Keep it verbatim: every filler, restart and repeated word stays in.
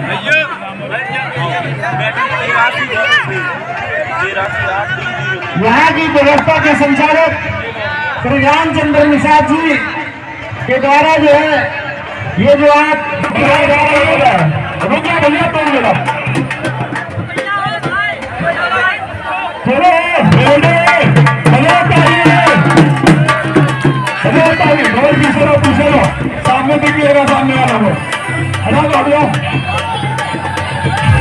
यहाँ की व्यवस्था के संचालक श्री रामचंद्र निषाद जी के द्वारा जो है ये जो आप रुकिए भैया तुम मेरा चलो पीछे लो पीछे लो सामने देखिएगा सामने वाला वो है ना